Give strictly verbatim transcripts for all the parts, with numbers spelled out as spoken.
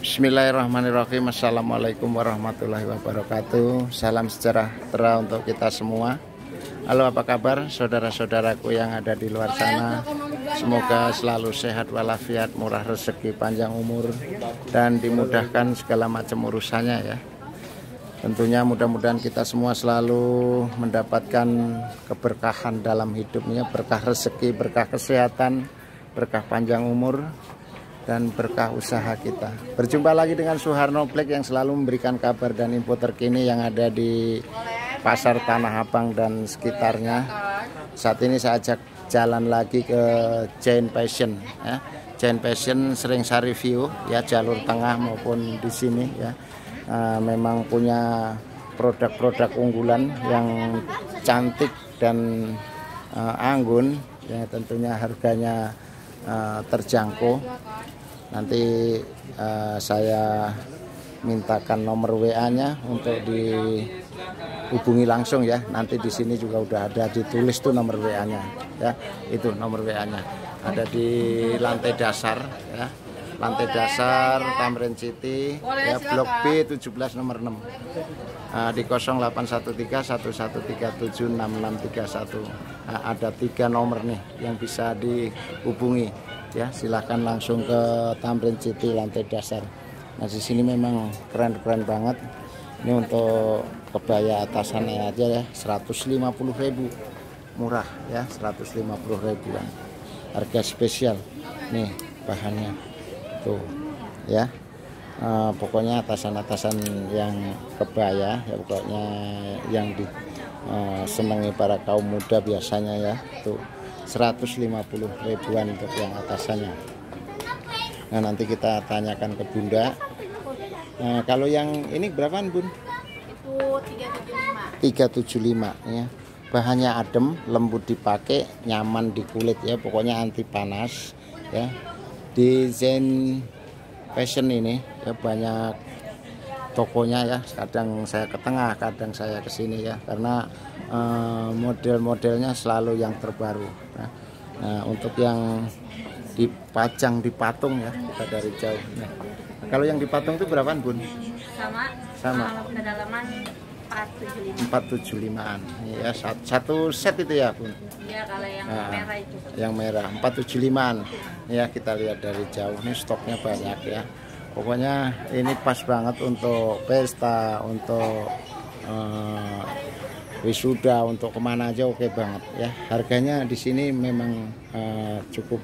Bismillahirrahmanirrahim. Assalamualaikum warahmatullahi wabarakatuh. Salam sejahtera untuk kita semua. Halo, apa kabar saudara-saudaraku yang ada di luar sana? Semoga selalu sehat walafiat, murah rezeki, panjang umur, dan dimudahkan segala macam urusannya ya. Tentunya mudah-mudahan kita semua selalu mendapatkan keberkahan dalam hidupnya, berkah rezeki, berkah kesehatan, berkah panjang umur, dan berkah usaha kita. Berjumpa lagi dengan Suharno Black yang selalu memberikan kabar dan info terkini yang ada di Pasar Tanah Abang dan sekitarnya. Saat ini saya ajak jalan lagi ke Giant Fashion ya. Giant Fashion sering saya review ya, jalur tengah maupun di sini ya. Uh, memang punya produk-produk unggulan yang cantik dan uh, anggun ya, tentunya harganya uh, terjangkau. Nanti uh, saya mintakan nomor W A-nya untuk dihubungi langsung ya. Nanti di sini juga udah ada ditulis tuh nomor W A-nya ya. Itu nomor W A-nya. Ada di lantai dasar ya. Lantai dasar Tamrin City ya, Blok B tujuh belas nomor enam. Uh, di nol delapan satu tiga satu satu tiga tujuh enam enam tiga satu. Uh, ada tiga nomor nih yang bisa dihubungi. Ya, silahkan langsung ke Tamrin City lantai dasar. Nah, di sini memang keren-keren banget. Ini untuk kebaya atasannya aja ya, seratus lima puluh ribu. Murah ya, seratus lima puluh ribuan. Harga spesial. Nih bahannya. Tuh. Ya. Uh, pokoknya atasan-atasan yang kebaya ya, pokoknya yang disenangi uh, para kaum muda biasanya ya. Tuh. seratus lima puluh ribuan untuk yang atasannya. Nah, nanti kita tanyakan ke Bunda. Nah, kalau yang ini berapaan, Bun? Itu tiga tujuh lima. tiga tujuh lima ya. Bahannya adem, lembut dipakai, nyaman di kulit ya, pokoknya anti panas ya. Di Giant Fashion ini ya banyak tokonya ya, kadang saya ke tengah, kadang saya ke sini ya, karena uh, model-modelnya selalu yang terbaru. Nah, nah, untuk yang dipajang di patung ya, kita dari jauh. Nah, kalau yang di patung itu berapaan, Bun? Sama. Sama. Kedalaman empat tujuh lima-an. Ya, satu set itu ya, Bun. Iya, kalau yang nah, merah itu. Yang merah empat tujuh lima-an. Ya, kita lihat dari jauh nih, stoknya banyak ya. Pokoknya ini pas banget untuk pesta, untuk uh, wisuda, untuk kemana aja oke banget ya. Harganya di sini memang uh, cukup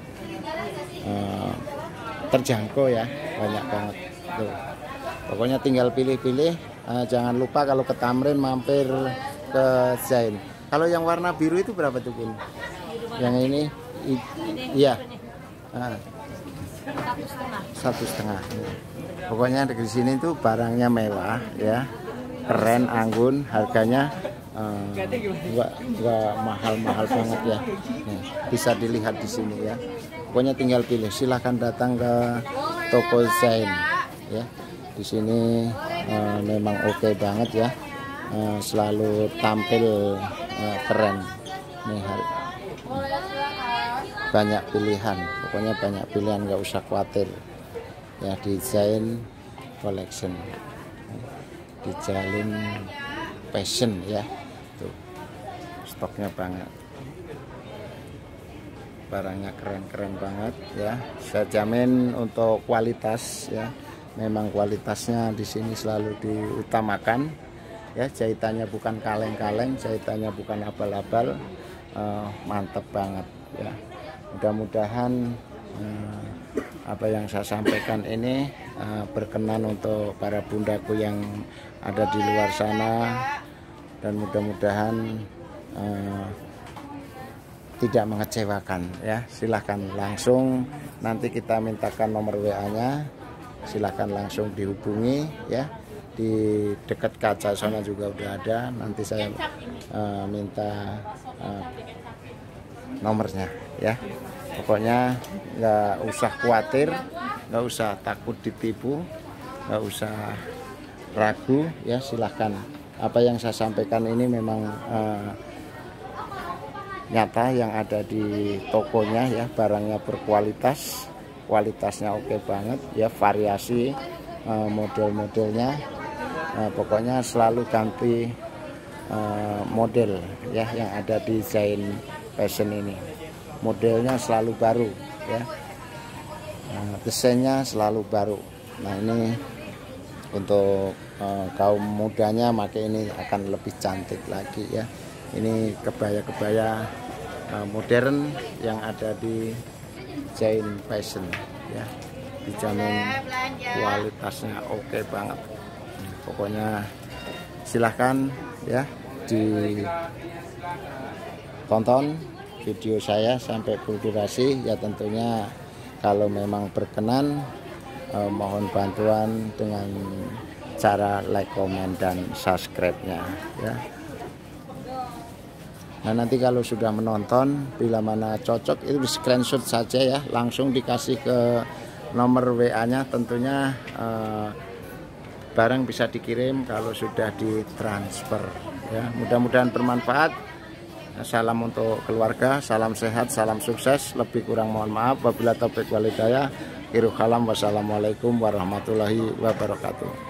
uh, terjangkau ya, banyak banget. Tuh. Pokoknya tinggal pilih-pilih. Uh, jangan lupa kalau ke Tamrin mampir ke Giant. Kalau yang warna biru itu berapa tuh, Bun? Yang ini, iya. Uh, Satu setengah. Satu setengah. Pokoknya di sini tuh barangnya mewah ya, keren, anggun, harganya uh, nggak nggak mahal-mahal banget ya. Nih, bisa dilihat di sini ya. Pokoknya tinggal pilih. Silahkan datang ke toko Giant ya. Di sini uh, memang oke okay banget ya. Uh, selalu tampil uh, keren. Nih, banyak pilihan, pokoknya banyak pilihan, nggak usah khawatir ya di Giant Collection, di Giant Fashion ya. Tuh, stoknya banget, barangnya keren-keren banget ya. Saya jamin untuk kualitas ya, memang kualitasnya di sini selalu diutamakan ya. Jahitannya bukan kaleng-kaleng, jahitannya bukan abal-abal, uh, mantep banget ya. Mudah-mudahan eh, apa yang saya sampaikan ini eh, berkenan untuk para bundaku yang ada di luar sana, dan mudah-mudahan eh, tidak mengecewakan ya. Silahkan langsung, nanti kita mintakan nomor W A-nya, silahkan langsung dihubungi ya. Di dekat kaca sana juga udah ada, nanti saya eh, minta eh, nomornya ya. Pokoknya nggak usah khawatir, nggak usah takut ditipu, nggak usah ragu ya. Silahkan, apa yang saya sampaikan ini memang uh, nyata yang ada di tokonya ya. Barangnya berkualitas, kualitasnya oke banget ya, variasi uh, model-modelnya. Uh, pokoknya selalu ganti uh, model ya yang ada di Zain Fashion ini. Modelnya selalu baru ya. Uh, desainnya selalu baru. Nah, ini untuk uh, kaum mudanya pakai ini akan lebih cantik lagi ya. Ini kebaya-kebaya uh, modern yang ada di Zain Fashion ya. Dijamin kualitasnya oke okay banget. Pokoknya silahkan ya ditonton video saya sampai full durasi ya. Tentunya kalau memang berkenan eh, mohon bantuan dengan cara like, komen, dan subscribe-nya ya. Nah, nanti kalau sudah menonton bila mana cocok itu di screenshot saja ya, langsung dikasih ke nomor W A-nya. Tentunya eh, barang bisa dikirim kalau sudah ditransfer ya. Mudah-mudahan bermanfaat. Salam untuk keluarga, salam sehat, salam sukses. Lebih kurang mohon maaf. Wabillahi taufiq wal hidayah. Wassalamualaikum warahmatullahi wabarakatuh.